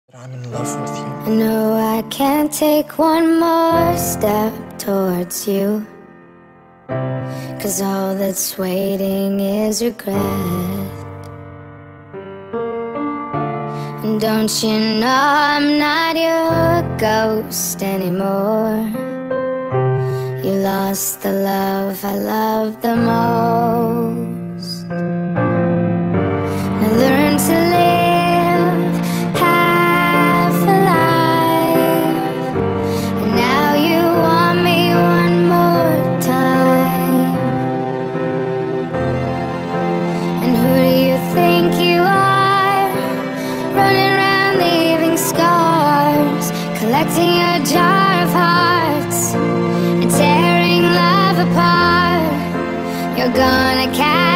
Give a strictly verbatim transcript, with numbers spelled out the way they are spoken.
I'm in love with you. I know I can't take one more step towards you, 'cause all that's waiting is regret. And don't you know I'm not your ghost anymore? You lost the love I loved the most. I learned to live half alive, and now you want me one more time. And who do you think you are, running around leaving scars, collecting your jar of hearts and tearing love apart? You're gonna catch